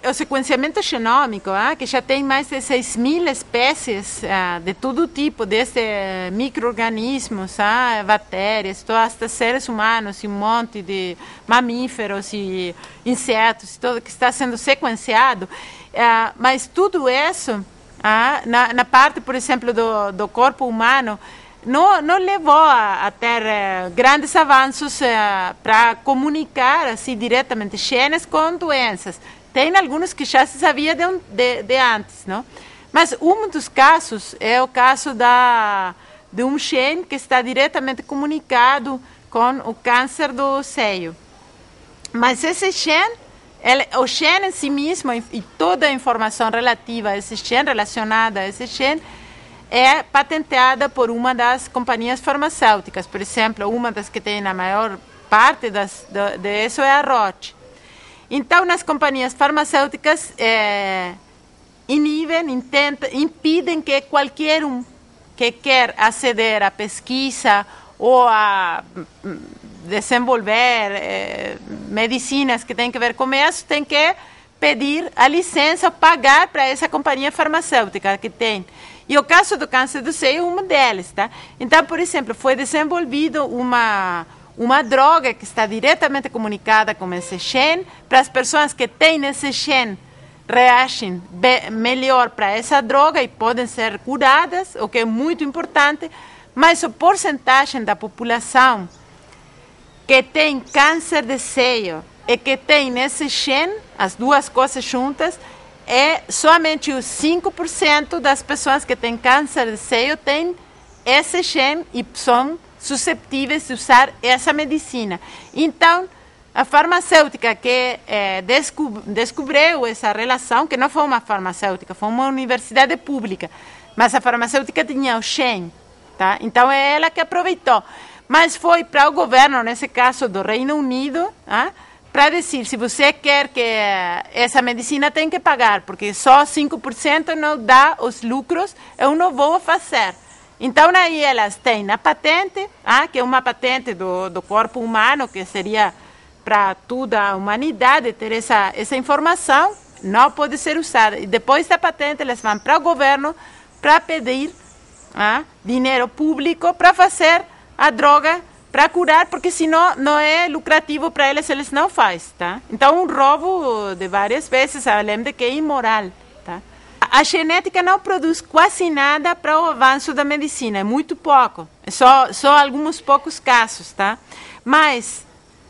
o sequenciamento genômico, que já tem mais de 6.000 espécies de todo tipo, desde micro-organismos, bactérias, até seres humanos, e um monte de mamíferos e insetos, tudo que está sendo sequenciado. Mas tudo isso, na parte, por exemplo, do corpo humano, não levou a ter grandes avanços para comunicar assim diretamente genes com doenças. Tem alguns que já se sabia de antes, não? Mas um dos casos é o caso de um gene que está diretamente comunicado com o câncer do seio. Mas esse gene, o gene em si mesmo e toda a informação relativa a esse gene, relacionada a esse gene, é patenteada por uma das companhias farmacêuticas. Por exemplo, uma das que tem a maior parte disso é a Roche. Então, nas companhias farmacêuticas impedem que qualquer um que quer aceder à pesquisa ou a desenvolver medicinas que têm a ver com isso, tem que pedir a licença, pagar para essa companhia farmacêutica que tem. E o caso do câncer do seio é um deles, tá? Então, por exemplo, foi desenvolvido uma droga que está diretamente comunicada com esse gene, para as pessoas que têm esse gene reagem melhor para essa droga e podem ser curadas, o que é muito importante, mas a porcentagem da população que tem câncer de seio e que tem esse gene, as duas coisas juntas, somente os 5% das pessoas que têm câncer de seio têm esse gene e são susceptíveis de usar essa medicina. Então, a farmacêutica que descobriu essa relação, que não foi uma farmacêutica, foi uma universidade pública, mas a farmacêutica tinha o gene, tá? Então é ela que aproveitou. Mas foi para o governo, nesse caso do Reino Unido, para dizer, se você quer que essa medicina tem que pagar, porque só 5% não dá os lucros, eu não vou fazer. Então, aí elas têm a patente, que é uma patente do corpo humano, que seria para toda a humanidade ter essa informação, não pode ser usada. E depois da patente, eles vão para o governo para pedir dinheiro público para fazer a droga para curar, porque senão não é lucrativo para eles não fazem, tá? Então, um roubo de várias vezes, além de que é imoral, tá? A genética não produz quase nada para o avanço da medicina, é muito pouco, só alguns poucos casos, tá? Mas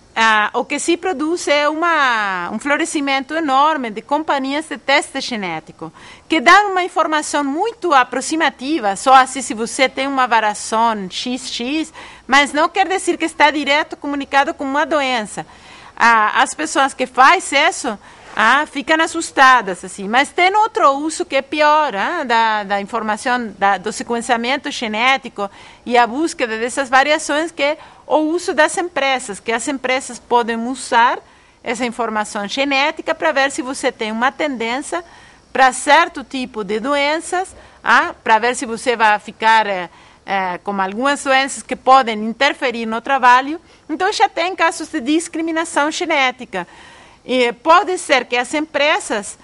o que se produz é um florescimento enorme de companhias de teste genético, que dão uma informação muito aproximativa, só assim se você tem uma variação XX, mas não quer dizer que está direto comunicado com uma doença. As pessoas que fazem isso ficam assustadas, assim. Mas tem outro uso que é pior, da informação, do sequenciamento genético e a búsqueda dessas variações, que é o uso das empresas, que as empresas podem usar essa informação genética para ver se você tem uma tendência para certo tipo de doenças, para ver se você vai ficar com algumas doenças que podem interferir no trabalho. Então, já tem casos de discriminação genética. E pode ser que as empresas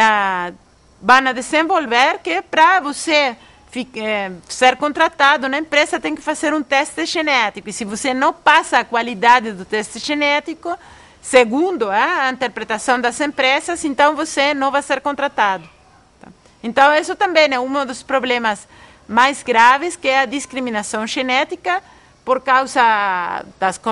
vão desenvolver que para você ser contratado na empresa tem que fazer um teste genético. E se você não passa a qualidade do teste genético, segundo a interpretação das empresas, então você não vai ser contratado. Tá? Então, isso também é um dos problemas mais graves, que é a discriminação genética, por causa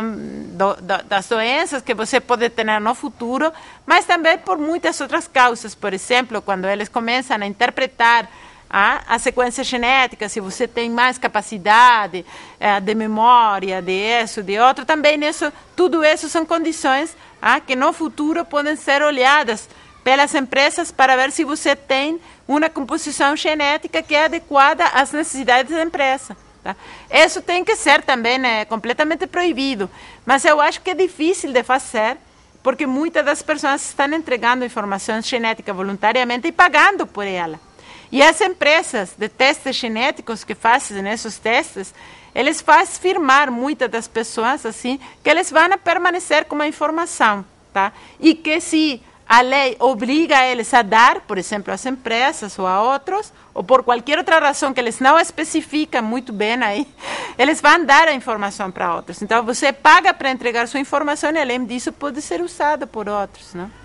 das doenças que você pode ter no futuro, mas também por muitas outras causas. Por exemplo, quando eles começam a interpretar a sequência genética, se você tem mais capacidade de memória, de isso, de outro, também tudo isso são condições que no futuro podem ser olhadas pelas empresas para ver se você tem uma composição genética que é adequada às necessidades da empresa. Tá? Isso tem que ser também completamente proibido, mas eu acho que é difícil de fazer, porque muitas das pessoas estão entregando informação genética voluntariamente e pagando por ela. E as empresas de testes genéticos que fazem esses testes, eles fazem firmar muitas das pessoas assim, que eles vão permanecer com a informação, tá? E que se a lei obriga eles a dar, por exemplo, às empresas ou a outros, ou por qualquer outra razão que eles não especificam muito bem aí, eles vão dar a informação para outros. Então, você paga para entregar sua informação e, além disso, pode ser usada por outros, não?